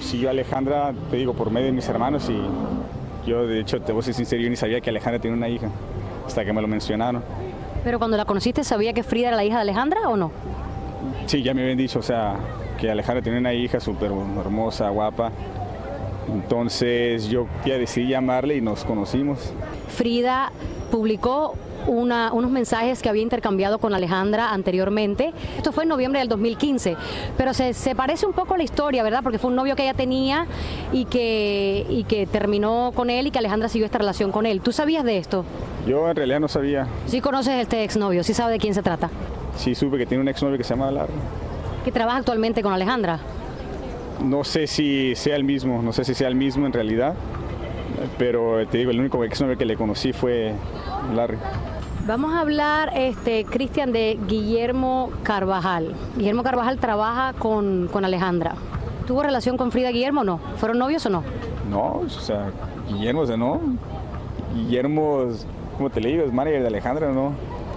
conocí yo a Alejandra, te digo, por medio de mis hermanos y yo, de hecho, te voy a ser sincero, yo ni sabía que Alejandra tenía una hija, hasta que me lo mencionaron. Pero cuando la conociste, ¿sabía que Frida era la hija de Alejandra o no? Sí, ya me habían dicho, o sea, que Alejandra tenía una hija súper hermosa, guapa. Entonces yo ya decidí llamarle y nos conocimos. Frida publicó unos mensajes que había intercambiado con Alejandra anteriormente. Esto fue en noviembre del 2015, pero se parece un poco a la historia, ¿verdad? Porque fue un novio que ella tenía y que terminó con él y que Alejandra siguió esta relación con él. ¿Tú sabías de esto? Yo en realidad no sabía. ¿Sí conoces a este exnovio? ¿Sí sabes de quién se trata? Sí, supe que tiene un exnovio que se llama Larry. ¿Que trabaja actualmente con Alejandra? No sé si sea el mismo, no sé si sea el mismo en realidad, pero te digo, el único exnovio que le conocí fue Larry. Vamos a hablar, Cristian, de Guillermo Carvajal. Guillermo Carvajal trabaja con Alejandra. ¿Tuvo relación con Frida Guillermo o no? ¿Fueron novios o no? No, o sea, Guillermo, o sea, no. Guillermo, como te le digo, es manager de Alejandra, ¿no?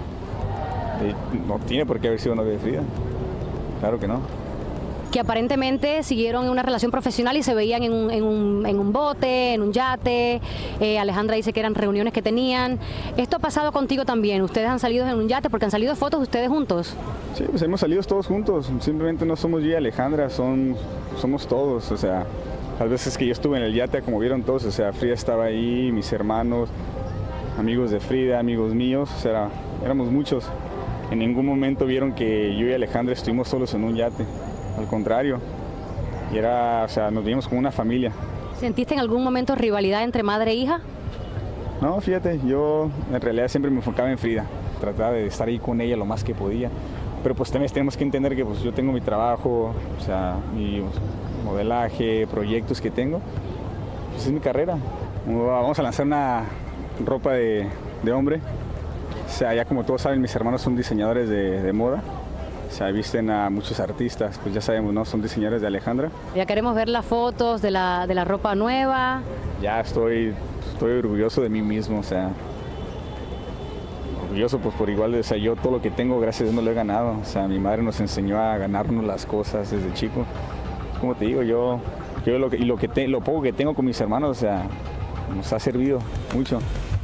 No tiene por qué haber sido novio de Frida. Claro que no. Que aparentemente siguieron una relación profesional y se veían en un bote, en un yate. Alejandra dice que eran reuniones que tenían. ¿Esto ha pasado contigo también? ¿Ustedes han salido en un yate? Porque han salido fotos de ustedes juntos. Sí, pues hemos salido todos juntos. Simplemente no somos yo y Alejandra, somos todos. O sea, las veces que yo estuve en el yate, como vieron todos, o sea, Frida estaba ahí, mis hermanos, amigos de Frida, amigos míos, o sea, éramos muchos. En ningún momento vieron que yo y Alejandra estuvimos solos en un yate. Al contrario, y era, o sea, nos vimos como una familia. ¿Sentiste en algún momento rivalidad entre madre e hija? No, fíjate, yo en realidad siempre me enfocaba en Frida, trataba de estar ahí con ella lo más que podía, pero pues también tenemos que entender que pues, yo tengo mi trabajo, o sea, mi modelaje, proyectos que tengo, pues es mi carrera. Vamos a lanzar una ropa de hombre, o sea, ya como todos saben, mis hermanos son diseñadores de moda. O sea, visten a muchos artistas, pues ya sabemos, ¿no? Son diseñadores de Alejandra. Ya queremos ver las fotos de la ropa nueva. Ya estoy orgulloso de mí mismo, o sea, orgulloso pues por igual, o sea, yo todo lo que tengo, gracias a Dios, no lo he ganado. O sea, mi madre nos enseñó a ganarnos las cosas desde chico. Como te digo, yo lo poco que tengo con mis hermanos, o sea, nos ha servido mucho.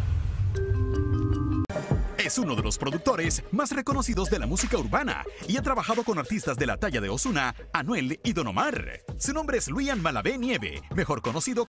Es uno de los productores más reconocidos de la música urbana y ha trabajado con artistas de la talla de Ozuna, Anuel y Don Omar. Su nombre es Luian Malavé Nieve, mejor conocido